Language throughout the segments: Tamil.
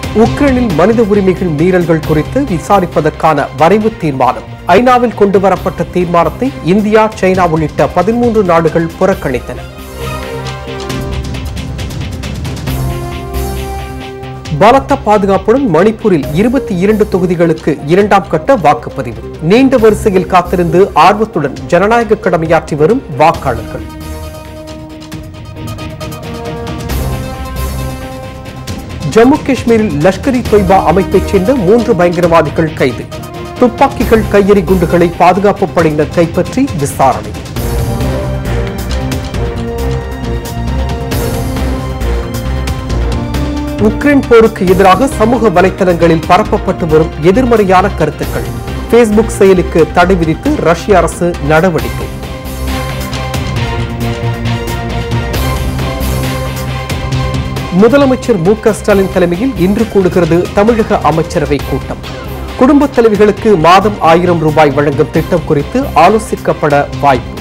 உக்ரைனில் மனித உரிமைகள் மீறல்கள் குறித்து விசாரிப்பதற்கான வரைவு தீர்மானம் ஐநாவில் கொண்டுவரப்பட்ட தீர்மானத்தை இந்தியா, சைனா உள்ளிட்ட 13 நாடுகள் புறக்கணித்தன. பலத்த பாதுகாப்புடன் மணிப்பூரில் 22 தொகுதிகளுக்கு 2ஆம் கட்ட வாக்குப்பதிவு. நீண்ட வரிசையில் காத்திருந்து ஆர்வத்துடன் ஜனநாயக கடமையாற்றி வரும் வாக்காளர்கள். ஜம்மு காஷ்மீரில் லஷ்கர்-இ-தொய்பா அமைப்பைச் சேர்ந்த 3 பயங்கரவாதிகள் கைது. துப்பாக்கிகள், கையெறி குண்டுகளை பாதுகாப்பு படையினர் கைப்பற்றி விசாரணை. உக்ரைன் போருக்கு எதிராக சமூக வலைதளங்களில் பரப்பப்பட்டு வரும் எதிர்மறையான கருத்துக்கள். பேஸ்புக் செயலிக்கு தடை விதித்து ரஷ்ய அரசு நடவடிக்கை. முதலமைச்சர் மு.க.ஸ்டாலின் தலைமையில் இன்று கூடுகிறது தமிழக அமைச்சரவை கூட்டம். குடும்பத் தலைவிகளுக்கு மாதம் 1000 ரூபாய் வழங்கும் திட்டம் குறித்து ஆலோசிக்கப்பட வாய்ப்பு.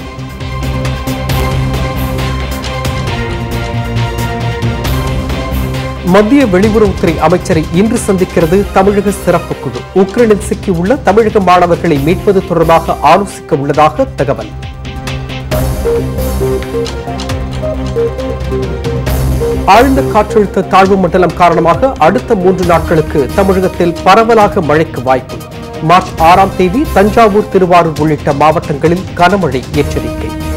மத்திய வெளியுறவுத்துறை அமைச்சரை இன்று சந்திக்கிறது தமிழக சிறப்பு குழு. உக்ரைனில் சிக்கியுள்ள தமிழக மாணவர்களை மீட்பது தொடர்பாக ஆலோசிக்க உள்ளதாக தகவல். ஆழ்ந்த காற்றழுத்த தாழ்வு மண்டலம் காரணமாக அடுத்த 3 நாட்களுக்கு தமிழகத்தில் பரவலாக மழைக்கு வாய்ப்பு. மார்ச் 6ஆம் தேதி தஞ்சாவூர், திருவாரூர் உள்ளிட்ட மாவட்டங்களில் கனமழை எச்சரிக்கை.